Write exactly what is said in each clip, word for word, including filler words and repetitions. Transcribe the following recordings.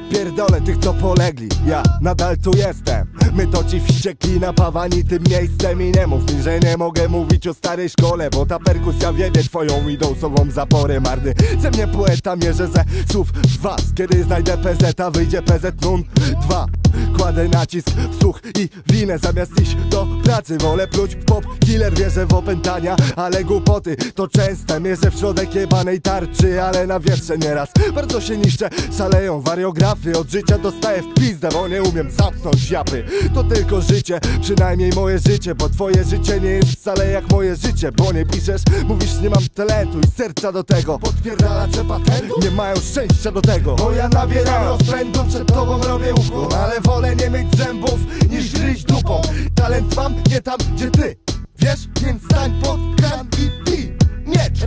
Pierdolę tych co polegli, ja nadal tu jestem. My to ci wściekli napawani tym miejscem. I nie mów mi, że nie mogę mówić o starej szkole, bo ta perkusja wiebie twoją idąsową zaporę marny. Ze mnie poeta mierzę ze słów w was. Kiedy znajdę P Z, a wyjdzie P Z Nun dwa. Kładę nacisk w słuch i winę. Zamiast iść do pracy wolę pluć w pop killer. Wierzę w opętania, ale głupoty to częste. Mierzę w środek jebanej tarczy, ale na wietrze nieraz bardzo się niszczę. Szaleją wariografy, od życia dostaję w pizdę, bo nie umiem zamknąć japy. To tylko życie, przynajmniej moje życie, bo twoje życie nie jest wcale jak moje życie. Bo nie piszesz, mówisz nie mam talentu i serca do tego. Podpierdalacze patentu nie mają szczęścia do tego. Bo ja nabieram rozpędu, przed tobą robię ukłon, ale wolę nie mieć zębów niż gryźć dupą. Talent mam nie tam gdzie ty, wiesz? Więc stań pod kran i pij miecz.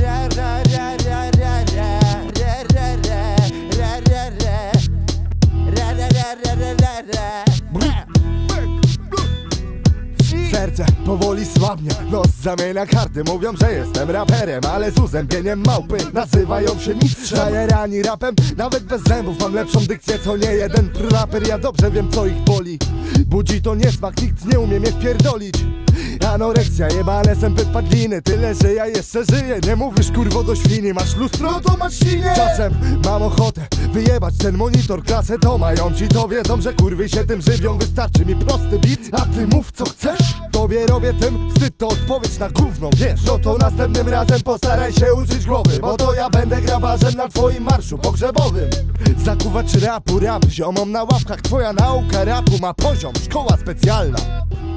Serce powoli słabnie, nos zamienia karty. Mówią, że jestem raperem, ale z uzębieniem małpy nazywają się mistrzem. Zajarani rapem, nawet bez zębów mam lepszą dykcję co nie jeden raper. Ja dobrze wiem co ich boli. Budzi to niesmak, nikt nie umie mnie wpierdolić. Anoreksja, jebane sępy padliny. Tyle, że ja jeszcze żyję. Nie mówisz kurwo do świni, masz lustro, no to masz świnie. Czasem mam ochotę wyjebać ten monitor. Klasę to mają ci, to wiedzą, że kurwy się tym żywią. Wystarczy mi prosty beat, a ty mów co chcesz. Tobie robię tym wstyd, to odpowiedź na gówno, wiesz. No to następnym razem postaraj się uczyć głowy, bo to ja będę grabarzem na twoim marszu pogrzebowym. Zakuwać rapu, rap ziomom na ławkach. Twoja nauka rapu ma poziom, szkoła specjalna.